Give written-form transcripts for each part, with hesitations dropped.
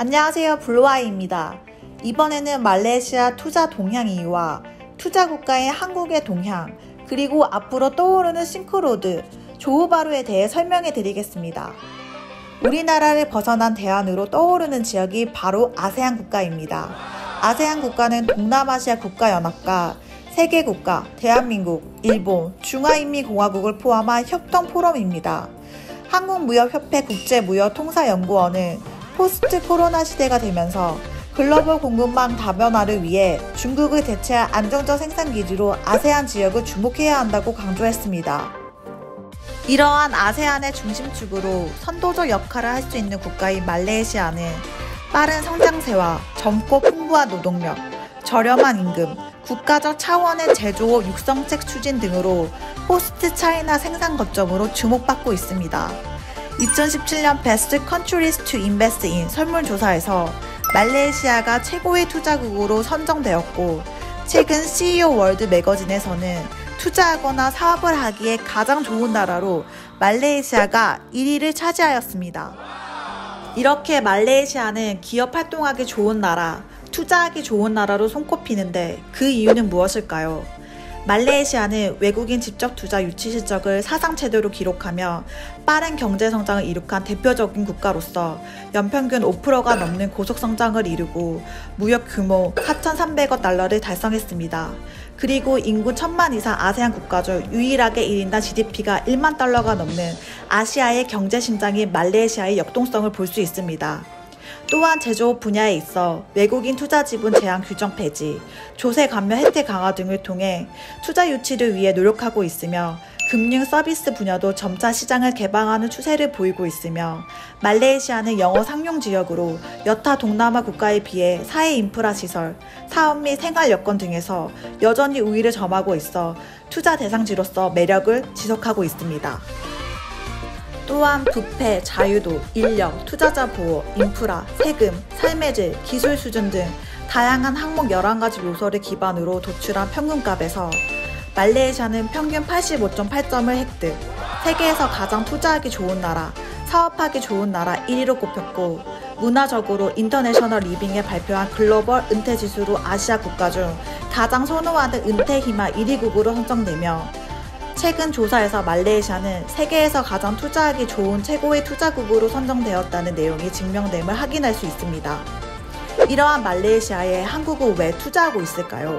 안녕하세요, 블루아이입니다. 이번에는 말레이시아 투자 동향 이유와 투자 국가인 한국의 동향, 그리고 앞으로 떠오르는 싱크로드, 조호바루에 대해 설명해 드리겠습니다. 우리나라를 벗어난 대안으로 떠오르는 지역이 바로 아세안 국가입니다. 아세안 국가는 동남아시아 국가연합과 세계국가, 대한민국, 일본, 중화인민공화국을 포함한 협동포럼입니다. 한국무역협회 국제무역통사연구원은 포스트 코로나 시대가 되면서 글로벌 공급망 다변화를 위해 중국을 대체할 안정적 생산기지로 아세안 지역을 주목해야 한다고 강조했습니다. 이러한 아세안의 중심축으로 선도적 역할을 할 수 있는 국가인 말레이시아는 빠른 성장세와 젊고 풍부한 노동력, 저렴한 임금, 국가적 차원의 제조업 육성책 추진 등으로 포스트 차이나 생산 거점으로 주목받고 있습니다. 2017년 Best Countries to Invest in 설문조사에서 말레이시아가 최고의 투자국으로 선정되었고, 최근 CEO 월드 매거진에서는 투자하거나 사업을 하기에 가장 좋은 나라로 말레이시아가 1위를 차지하였습니다. 이렇게 말레이시아는 기업 활동하기 좋은 나라, 투자하기 좋은 나라로 손꼽히는데 그 이유는 무엇일까요? 말레이시아는 외국인 직접 투자 유치 실적을 사상 최대로 기록하며 빠른 경제 성장을 이룩한 대표적인 국가로서 연평균 5%가 넘는 고속 성장을 이루고 무역 규모 4,300억 달러를 달성했습니다. 그리고 인구 1,000만 이상 아세안 국가 중 유일하게 1인당 GDP가 1만 달러가 넘는 아시아의 경제 심장인 말레이시아의 역동성을 볼 수 있습니다. 또한 제조업 분야에 있어 외국인 투자 지분 제한 규정 폐지, 조세 감면 혜택 강화 등을 통해 투자 유치를 위해 노력하고 있으며 금융 서비스 분야도 점차 시장을 개방하는 추세를 보이고 있으며, 말레이시아는 영어 상용 지역으로 여타 동남아 국가에 비해 사회 인프라 시설, 사업 및 생활 여건 등에서 여전히 우위를 점하고 있어 투자 대상지로서 매력을 지속하고 있습니다. 또한 부패, 자유도, 인력, 투자자 보호, 인프라, 세금, 삶의 질, 기술 수준 등 다양한 항목 11가지 요소를 기반으로 도출한 평균값에서 말레이시아는 평균 85.8점을 획득, 세계에서 가장 투자하기 좋은 나라, 사업하기 좋은 나라 1위로 꼽혔고, 문화적으로 인터내셔널 리빙에 발표한 글로벌 은퇴지수로 아시아 국가 중 가장 선호하는 은퇴 희망 1위국으로 선정되며, 최근 조사에서 말레이시아는 세계에서 가장 투자하기 좋은 최고의 투자국으로 선정되었다는 내용이 증명됨을 확인할 수 있습니다. 이러한 말레이시아에 한국은 왜 투자하고 있을까요?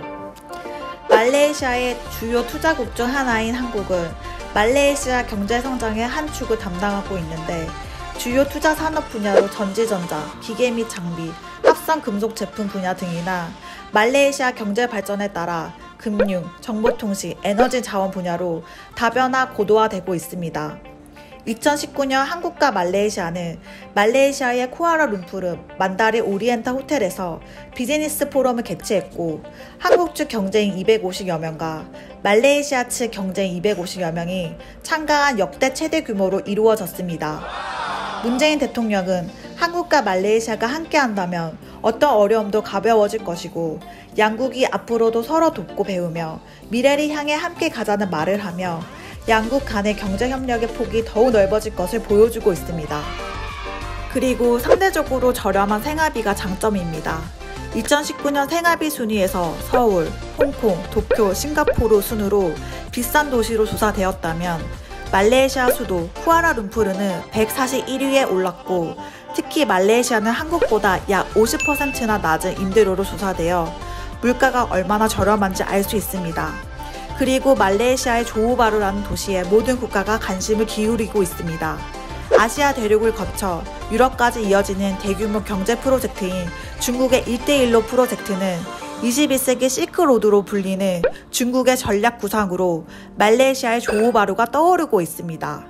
말레이시아의 주요 투자국 중 하나인 한국은 말레이시아 경제 성장의 한 축을 담당하고 있는데, 주요 투자 산업 분야로 전지전자, 기계 및 장비, 합성 금속 제품 분야 등이나 말레이시아 경제 발전에 따라 금융, 정보통신, 에너지 자원 분야로 다변화 고도화되고 있습니다. 2019년 한국과 말레이시아는 말레이시아의 쿠알라룸푸르 만다린 오리엔탈 호텔에서 비즈니스 포럼을 개최했고, 한국 측 경제인 250여 명과 말레이시아 측 경제인 250여 명이 참가한 역대 최대 규모로 이루어졌습니다. 문재인 대통령은 한국과 말레이시아가 함께한다면 어떤 어려움도 가벼워질 것이고, 양국이 앞으로도 서로 돕고 배우며 미래를 향해 함께 가자는 말을 하며 양국 간의 경제협력의 폭이 더욱 넓어질 것을 보여주고 있습니다. 그리고 상대적으로 저렴한 생활비가 장점입니다. 2019년 생활비 순위에서 서울, 홍콩, 도쿄, 싱가포르 순으로 비싼 도시로 조사되었다면, 말레이시아 수도 쿠알라룸푸르는 141위에 올랐고, 특히 말레이시아는 한국보다 약 50%나 낮은 임대료로 조사되어 물가가 얼마나 저렴한지 알 수 있습니다. 그리고 말레이시아의 조호바루라는 도시에 모든 국가가 관심을 기울이고 있습니다. 아시아 대륙을 거쳐 유럽까지 이어지는 대규모 경제 프로젝트인 중국의 1대1로 프로젝트는 21세기 실크로드로 불리는 중국의 전략 구상으로 말레이시아의 조호바루가 떠오르고 있습니다.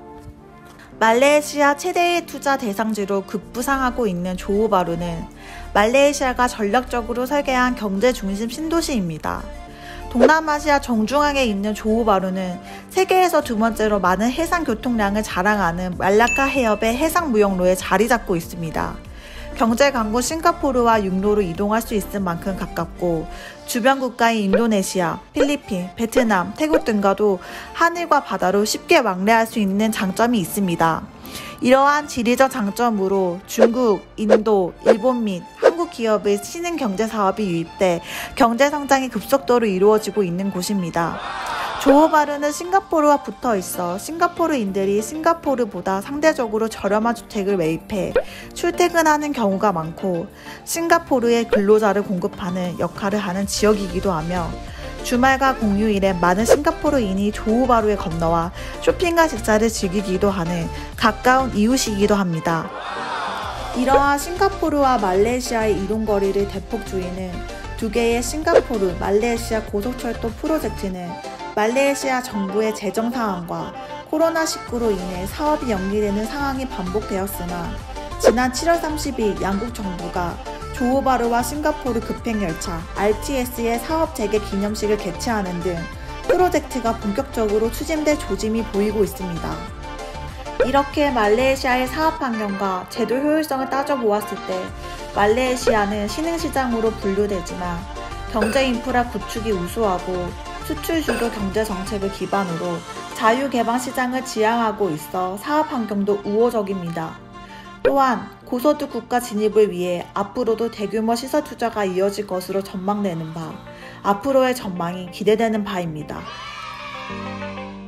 말레이시아 최대의 투자 대상지로 급부상하고 있는 조호바루는 말레이시아가 전략적으로 설계한 경제 중심 신도시입니다. 동남아시아 정중앙에 있는 조호바루는 세계에서 두 번째로 많은 해상 교통량을 자랑하는 말라카 해협의 해상 무역로에 자리 잡고 있습니다. 경제 강국 싱가포르와 육로로 이동할 수 있을 만큼 가깝고 주변 국가인 인도네시아, 필리핀, 베트남, 태국 등과도 하늘과 바다로 쉽게 왕래할 수 있는 장점이 있습니다. 이러한 지리적 장점으로 중국, 인도, 일본 및 한국 기업의 신흥 경제 사업이 유입돼 경제 성장이 급속도로 이루어지고 있는 곳입니다. 조호바루는 싱가포르와 붙어 있어 싱가포르인들이 싱가포르보다 상대적으로 저렴한 주택을 매입해 출퇴근하는 경우가 많고 싱가포르의 근로자를 공급하는 역할을 하는 지역이기도 하며 주말과 공휴일에 많은 싱가포르인이 조호바루에 건너와 쇼핑과 식사를 즐기기도 하는 가까운 이웃이기도 합니다. 이러한 싱가포르와 말레이시아의 이동거리를 대폭 줄이는 두 개의 싱가포르 말레이시아 고속철도 프로젝트는 말레이시아 정부의 재정 상황과 코로나19로 인해 사업이 연기되는 상황이 반복되었으나 지난 7월 30일 양국 정부가 조호바루와 싱가포르 급행열차 RTS의 사업 재개 기념식을 개최하는 등 프로젝트가 본격적으로 추진될 조짐이 보이고 있습니다. 이렇게 말레이시아의 사업 환경과 제도 효율성을 따져보았을 때 말레이시아는 신흥시장으로 분류되지만 경제 인프라 구축이 우수하고 수출 주도 경제 정책을 기반으로 자유개방 시장을 지향하고 있어 사업 환경도 우호적입니다. 또한 고소득 국가 진입을 위해 앞으로도 대규모 시설 투자가 이어질 것으로 전망되는 바, 앞으로의 전망이 기대되는 바입니다.